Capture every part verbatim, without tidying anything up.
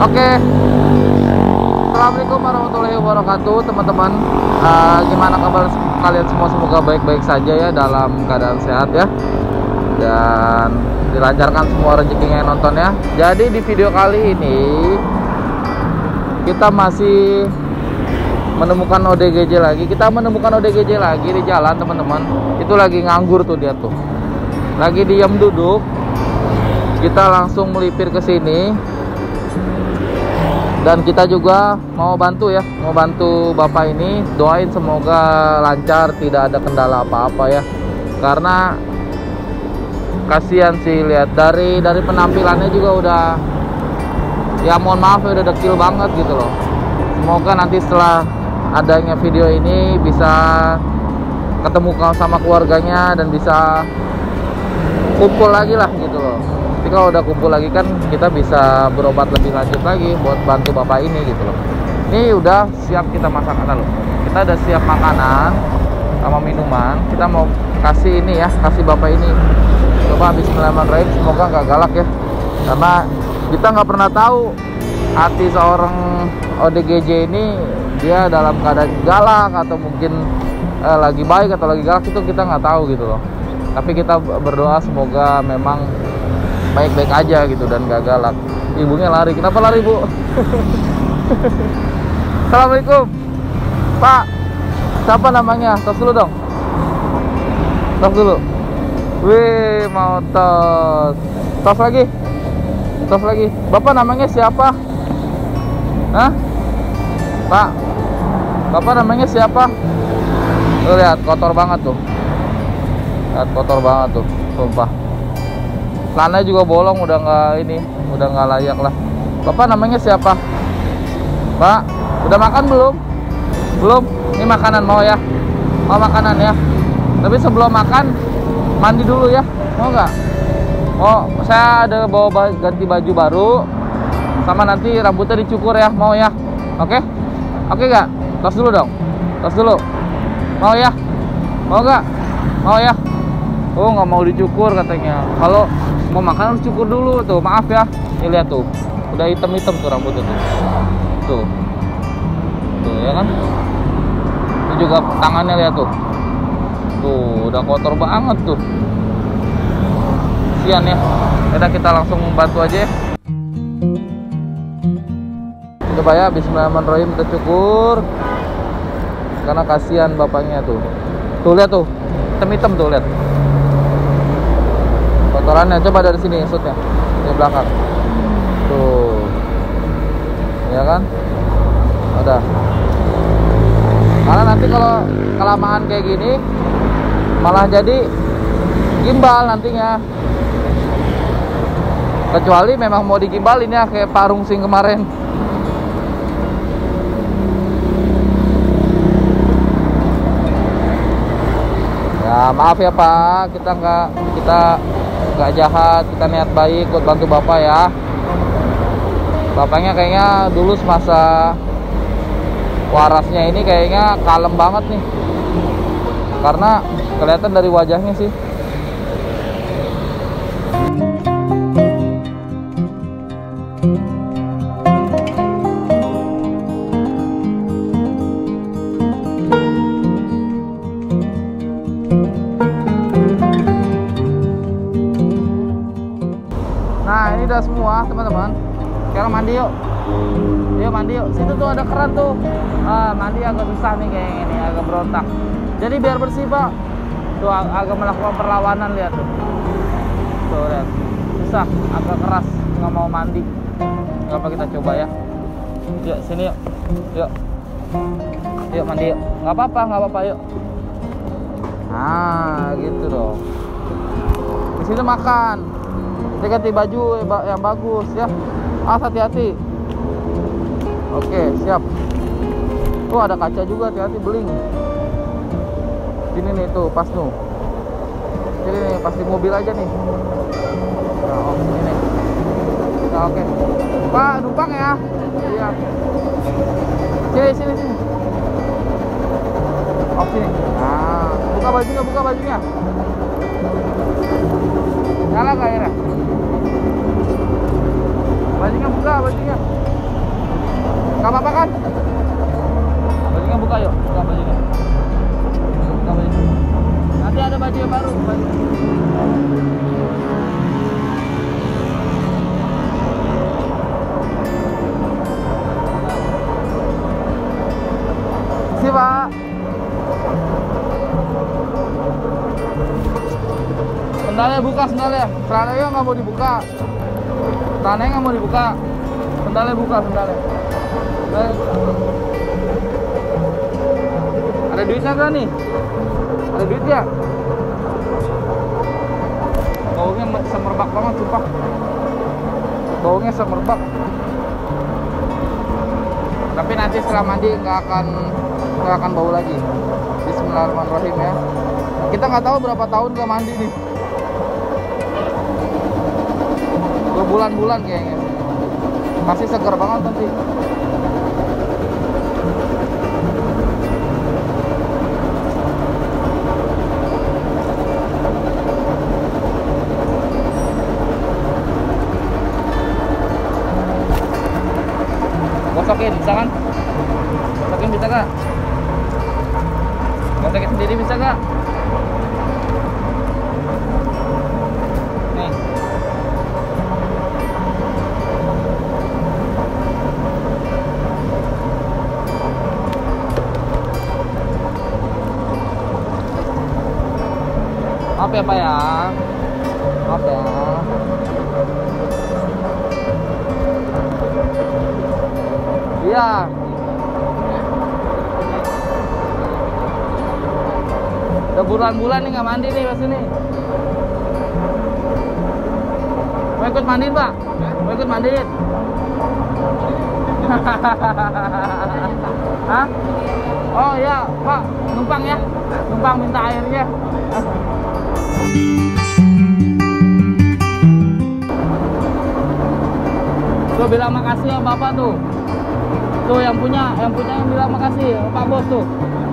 Oke. Assalamualaikum warahmatullahi wabarakatuh, teman-teman. Uh, gimana kabar kalian semua? Semoga baik-baik saja ya, dalam keadaan sehat ya, dan dilancarkan semua rezekinya yang nonton ya. Jadi di video kali ini kita masih menemukan O D G J lagi. Kita menemukan O D G J lagi di jalan, teman-teman. Itu lagi nganggur tuh dia tuh. Lagi diam duduk. Kita langsung melipir ke sini. Dan kita juga mau bantu ya, mau bantu bapak ini. Doain semoga lancar, tidak ada kendala apa-apa ya. Karena kasihan sih, lihat dari dari penampilannya juga udah, ya mohon maaf ya, udah dekil banget gitu loh. Semoga nanti setelah adanya video ini bisa ketemu sama keluarganya dan bisa kumpul lagi lah gitu loh. Tapi kalau udah kumpul lagi kan kita bisa berobat lebih lanjut lagi buat bantu bapak ini gitu loh. Ini udah siap kita masak kata loh. Kita udah siap makanan sama minuman. Kita mau kasih ini ya, kasih bapak ini. Coba bismillahirrahmanirrahim, semoga nggak galak ya. Karena kita nggak pernah tahu hati seorang O D G J ini, dia dalam keadaan galak atau mungkin eh, lagi baik atau lagi galak, itu kita nggak tahu gitu loh. Tapi kita berdoa semoga memang baik-baik aja gitu dan gak galak. Ibunya lari. Kenapa lari, Bu? Assalamualaikum Pak, siapa namanya? Tos dulu dong. Tos dulu. Wih, mau tos. Tos lagi. Tos lagi. Bapak namanya siapa? Hah? Pak, Bapak namanya siapa? Tuh lihat, kotor banget tuh. Lihat, kotor banget tuh, sumpah. Celananya juga bolong, udah nggak ini, udah nggak layak lah. Bapak namanya siapa? Pak, udah makan belum? Belum? Ini makanan mau ya? Mau makanan ya? Tapi sebelum makan mandi dulu ya, mau nggak? Oh, saya ada bawa ganti baju baru, sama nanti rambutnya dicukur ya, mau ya? Oke? Oke nggak? Tos dulu dong, tos dulu. Mau ya? Mau nggak? Mau ya? Oh, nggak mau dicukur katanya. Kalau mau makan harus cukur dulu tuh, maaf ya. Ini lihat tuh, udah hitam-hitam tuh rambutnya tuh. Tuh. Tuh ya kan? Ini juga tangannya lihat tuh. Tuh, udah kotor banget tuh. Kasian ya. Kita kita langsung bantu aja ya. Coba ya, bismillahirrahmanirrahim, kita cukur. Karena kasihan bapaknya tuh. Tuh lihat tuh, hitam-hitam tuh, lihat. Kotorannya, coba dari sini shootnya, di belakang tuh ya kan, udah. Karena nanti kalau kelamaan kayak gini malah jadi gimbal nantinya, kecuali memang mau digimbalin ya, kayak Pak Rungsing kemarin. Ya maaf ya Pak, kita nggak kita nggak jahat, kita niat baik buat bantu bapak ya. Bapaknya kayaknya dulu semasa warasnya ini kayaknya kalem banget nih, karena kelihatan dari wajahnya sih. Nah ini udah semua teman-teman. Sekarang mandi yuk. Yuk mandi yuk. Situ tuh ada keran tuh. Ah, mandi agak susah nih kayaknya nih, agak berontak. Jadi biar bersih Pak. Tuh ag agak melakukan perlawanan, lihat tuh. Tuh lihat. Susah, agak keras, nggak mau mandi. Gak apa, kita coba ya. Yuk sini yuk. Yuk. Yuk mandi yuk. Nggak apa-apa, nggak apa-apa yuk. Nah gitu dong. Di situ makan. Kita ganti baju yang bagus ya. Ah, hati-hati. Oke, siap. Tuh ada kaca juga, hati-hati beling. Sini nih tuh, pas tuh. Sini nih, pas di mobil aja nih. Nah, oh, sini nih. Nah, oke. Pak, numpang ya. Iya. Sini, sini, sini. Oh, sini. Nah, buka bajunya, buka bajunya. Nyala nggak airnya? Bajunya buka, bajunya. Sendalnya buka, sendalnya. Celananya nggak mau dibuka. Celananya nggak mau dibuka. Sendalnya buka, sendalnya. Sendalnya buka. Ada duitnya nggak nih? Ada duit ya? Baunya semerbak banget, sumpah. Baunya semerbak. Tapi nanti setelah mandi nggak akan nggak akan bau lagi. Bismillahirrahmanirrahim ya. Kita nggak tahu berapa tahun nggak mandi nih. Berbulan-bulan kayaknya. Masih segar banget nanti. Gosokin bisa kan? Gosokin bisa gak? Gosokin sendiri bisa gak? Nih. Maaf ya Pak ya. Maaf ya. Iya. Udah bulan-bulan nih nggak mandi nih pas ini. Mau ikut mandiin Pak? Mau ikut mandiin? Hah? Oh iya Pak, numpang ya? Numpang minta airnya. Tuh bilang makasih ya Bapak tuh. Tuh yang punya, yang punya yang bilang makasih, Pak Bos tuh.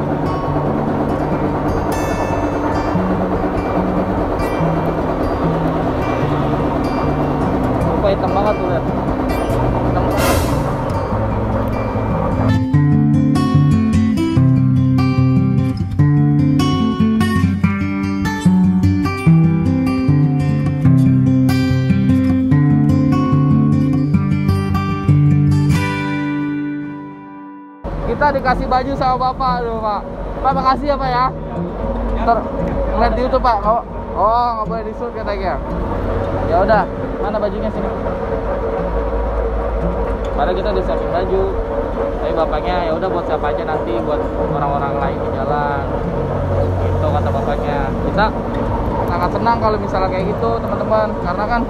Lupa hitam banget tuh lihat. Hitam banget. Kita dikasih baju sama Bapak tuh Pak. Pak makasih ya Pak ya. Ntar ngeliat di YouTube Pak. Oh, oh nggak boleh di-shoot katanya. Ya udah, mana bajunya sini? Padahal kita udah siapin baju. Tapi bapaknya ya udah buat siapa aja nanti, buat orang-orang lain di jalan. Gitu kata bapaknya. Kita sangat senang kalau misalnya kayak gitu teman-teman, karena kan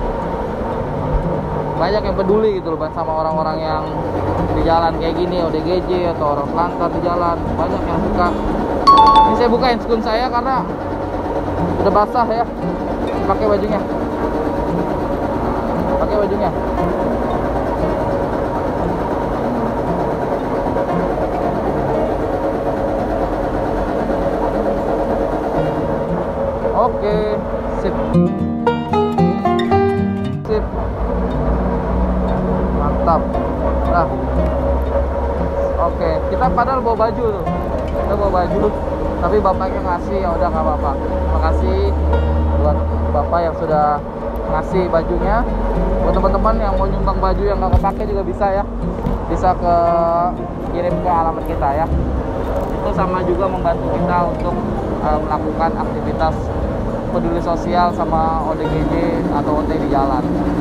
banyak yang peduli gitu loh sama orang-orang yang di jalan kayak gini, O D G J atau orang selantar di jalan, banyak yang suka. Ini saya bukain skun saya karena udah basah ya. Pakai bajunya, pakai bajunya. Oke, sip, sip. Mantap. Nah, oke, kita padahal bawa baju tuh, kita bawa baju, tapi bapaknya ngasih, ya udah nggak apa-apa. Terima kasih buat bapak yang sudah ngasih bajunya. Buat teman-teman yang mau nyumbang baju yang nggak kepake juga bisa ya, bisa ke kirim ke alamat kita ya. Itu sama juga membantu kita untuk uh, melakukan aktivitas peduli sosial sama O D G J atau O T di jalan.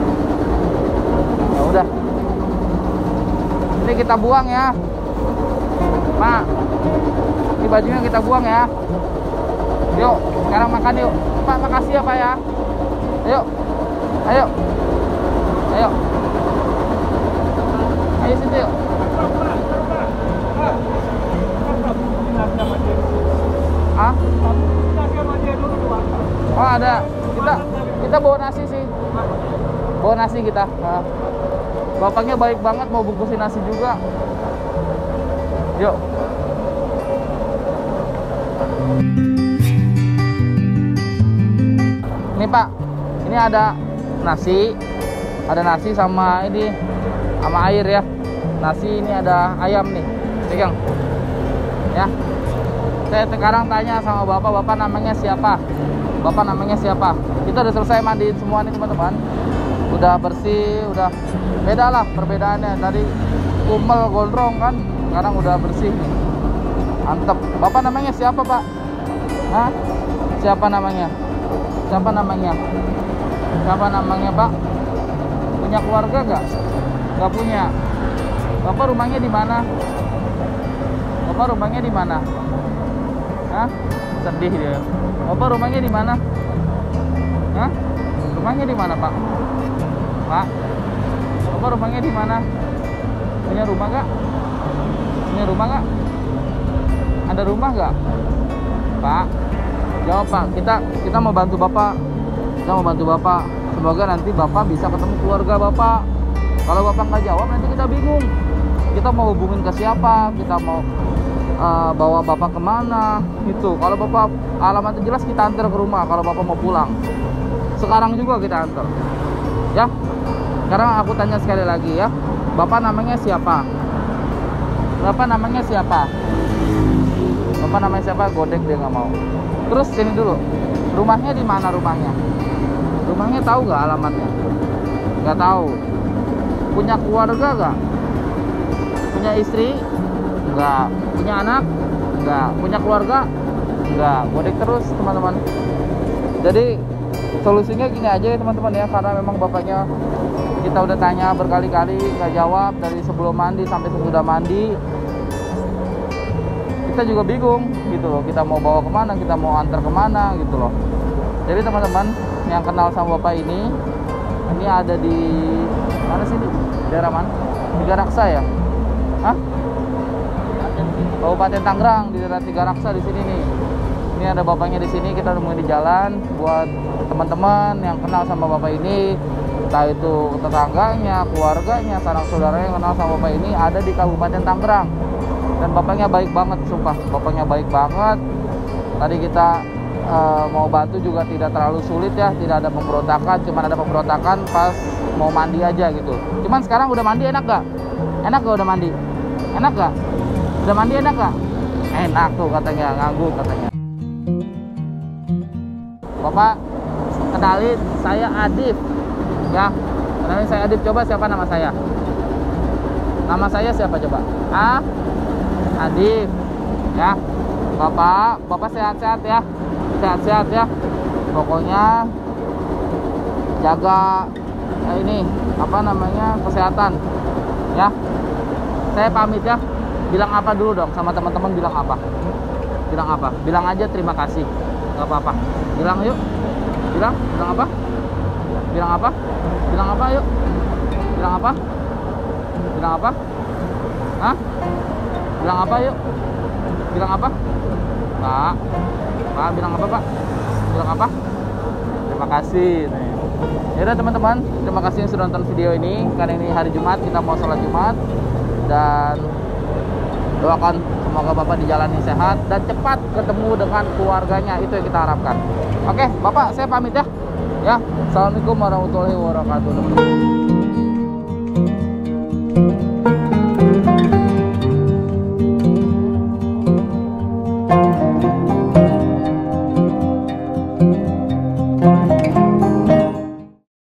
Ya udah. Ini kita buang ya, Pak. Ini bajunya kita buang ya. Yuk, sekarang makan yuk. Pak, makasih ya Pak ya. Ayo, ayo, ayo, ayo situ yuk. Ah? Oh ada. Kita kita bawa nasi sih. Bawa nasi kita. Nah. Bapaknya baik banget mau bungkusin nasi juga. Yuk. Nih Pak, ini ada nasi, ada nasi sama ini sama air ya. Nasi ini ada ayam nih, pegang. Ya. Saya sekarang tanya sama bapak, bapak namanya siapa? Bapak namanya siapa? Kita udah selesai mandiin semua nih teman-teman. Udah bersih, udah beda lah perbedaannya. Tadi kumel gondrong kan, sekarang udah bersih nih. Mantep. Bapak namanya siapa Pak? Hah? Siapa namanya? Siapa namanya? Siapa namanya Pak? Punya keluarga nggak? Nggak punya. Bapak rumahnya di mana? Bapak rumahnya di mana? Hah? Sedih dia. Bapak rumahnya di mana? Hah? Rumahnya di mana Pak? Pak? Bapak rumahnya di mana? Punya rumah nggak? Punya rumah nggak? Ada rumah nggak? Pak? Jawab Pak. Kita kita mau bantu Bapak. Kita mau bantu Bapak. Semoga nanti Bapak bisa ketemu keluarga Bapak. Kalau Bapak nggak jawab nanti kita bingung. Kita mau hubungin ke siapa? Kita mau uh, bawa Bapak kemana? Itu. Kalau Bapak alamatnya jelas kita antar ke rumah. Kalau Bapak mau pulang. Sekarang juga kita antar. Ya. Sekarang aku tanya sekali lagi ya. Bapak namanya siapa? Bapak namanya siapa? Bapak namanya siapa? Godek dia nggak mau. Terus sini dulu. Rumahnya di mana rumahnya? Rumahnya tahu nggak alamatnya? Nggak tahu. Punya keluarga nggak? Punya istri? Nggak. Punya anak? Nggak. Punya keluarga? Nggak. Godek terus teman-teman. Jadi solusinya gini aja ya teman-teman ya, karena memang bapaknya kita udah tanya berkali-kali nggak jawab dari sebelum mandi sampai sesudah mandi. Kita juga bingung gitu loh, kita mau bawa kemana, kita mau antar kemana gitu loh. Jadi teman-teman yang kenal sama bapak ini, ini ada di mana sih, di daerah mana? Tiga Raksa ya? Hah? Kabupaten Tangerang, di daerah Tiga Raksa di sini nih. Ini ada bapaknya di sini, kita nemuin di jalan. Buat teman-teman yang kenal sama bapak ini, entah itu tetangganya, keluarganya, sanak saudaranya yang kenal sama bapak ini, ada di Kabupaten Tangerang. Dan bapaknya baik banget, sumpah. Bapaknya baik banget. Tadi kita uh, mau bantu juga tidak terlalu sulit ya, tidak ada pemberontakan, cuman ada pemberontakan pas mau mandi aja gitu. Cuman sekarang udah mandi enak gak? Enak gak udah mandi? Enak gak? Udah mandi enak gak? Enak tuh katanya, nganggur katanya. Bapak, kenalin saya Adif ya. Kenalin saya Adif. Coba siapa nama saya? Nama saya siapa coba? A Adif ya. Bapak, Bapak sehat-sehat ya. Sehat-sehat ya. Pokoknya jaga eh, ini apa namanya, kesehatan ya. Saya pamit ya. Bilang apa dulu dong sama teman-teman, bilang apa? Bilang apa? Bilang aja terima kasih. Gak apa-apa. Bilang yuk. Bilang, bilang apa? Bilang apa? Bilang apa yuk? Bilang apa? Bilang apa? Hah? Bilang apa yuk? Bilang apa? Pak. Pak, bilang apa Pak? Bilang apa? Terima kasih. Ya udah teman-teman, terima kasih yang sudah nonton video ini. Karena ini hari Jumat, kita mau sholat Jumat. Dan doakan semoga Bapak dijalani sehat dan cepat ketemu dengan keluarganya. Itu yang kita harapkan. Oke Bapak, saya pamit ya. Ya, assalamualaikum warahmatullahi wabarakatuh.